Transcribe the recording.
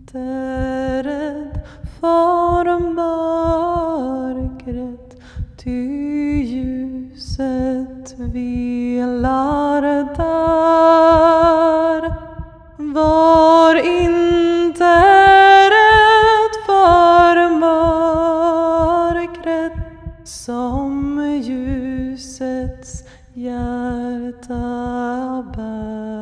inte rädd för mörkret, ty ljuset vilar där. Var inte rädd för mörkret, som ljusets hjärta bär.